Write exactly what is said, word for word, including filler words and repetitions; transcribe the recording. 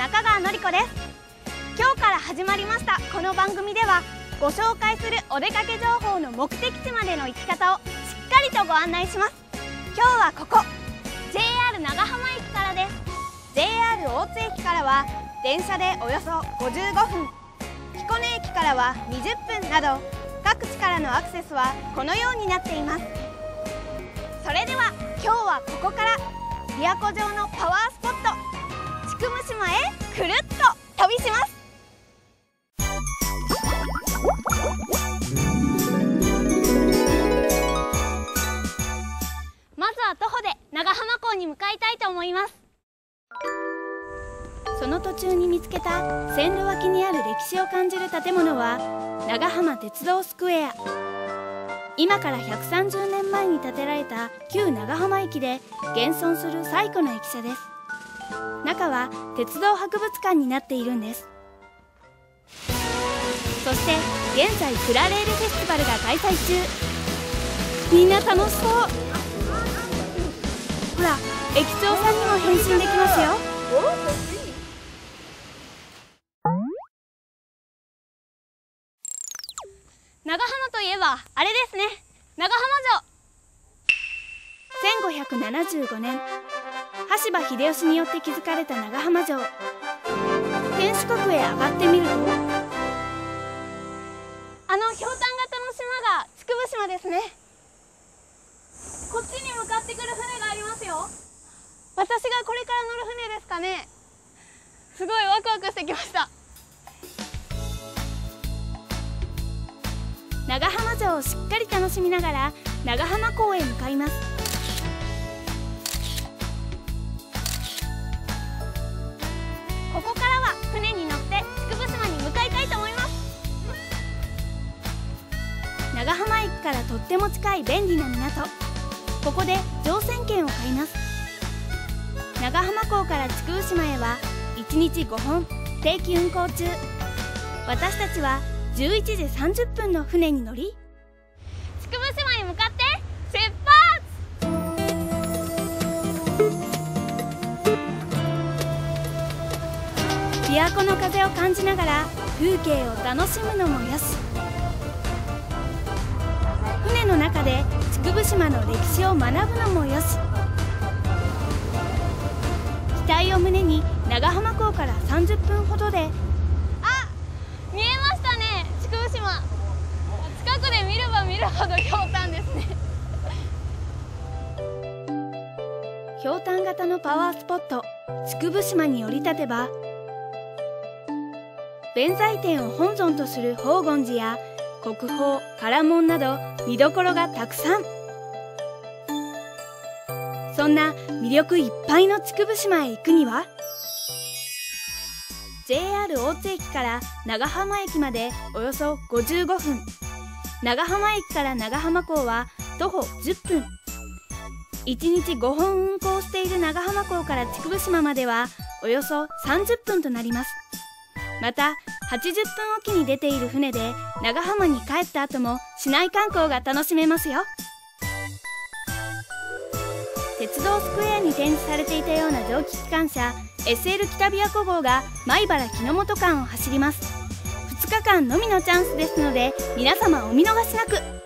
中川のりこです。今日から始まりましたこの番組では、ご紹介するお出かけ情報の目的地までの行き方をしっかりとご案内します。今日はここ ジェイアール 長浜駅からです。 ジェイアール 大津駅からは電車でおよそごじゅうごふん、彦根駅からはにじゅっぷんなど、各地からのアクセスはこのようになっています。それでは今日はここから琵琶湖上のパワースポット竹生島へくるっと旅します。まずは徒歩で長浜港に向かいたいと思います。その途中に見つけた線路脇にある歴史を感じる建物は長浜鉄道スクエア。今からひゃくさんじゅうねんまえに建てられた旧長浜駅で現存する最古の駅舎です。中は鉄道博物館になっているんです。そして現在プラレールフェスティバルが開催中。みんな楽しそう。ほら、駅長さんにも変身できますよ。長浜といえばあれですね、長浜城。せんごひゃくななじゅうごねん、羽柴秀吉によって築かれた長浜城。天守閣へ上がってみると、あのひょうたん型の島が竹生島ですね。こっちに向かってくる船がありますよ。私がこれから乗る船ですかね。すごいワクワクしてきました。長浜城をしっかり楽しみながら長浜港へ向かいます。ここからは船に乗って竹生島に向かいたいと思います。長浜駅からとっても近い便利な港。ここで乗船券を買います。長浜港から竹生島へはいちにちごほん定期運行中。私たちはじゅういちじさんじゅっぷんの船に乗り、竹生島に向かって出発。琵琶湖の風を感じながら風景を楽しむのもよし、船の中で竹生島の歴史を学ぶのもよし、期待を胸に長浜港からさんじゅっぷんほどで、あ、見えましたね、竹生島。近くで見れば見るほどひょうたんですね。ひょうたん型のパワースポット竹生島に降り立てば、弁財天を本尊とする宝厳寺や国宝唐門など見どころがたくさん。そんな魅力いっぱいの竹生島へ行くには、 ジェイアール 大津駅から長浜駅までおよそごじゅうごふん、長浜駅から長浜港は徒歩じゅっぷん、いちにちごほん運行している長浜港から竹生島まではおよそさんじゅっぷんとなります。またはちじゅっぷんおきに出ている船で長浜に帰った後も市内観光が楽しめますよ。鉄道スクエアに展示されていたような蒸気機関車 エスエル 北琵琶湖号が米原木之本間を走ります。ふつかかんのみのチャンスですので皆様お見逃しなく。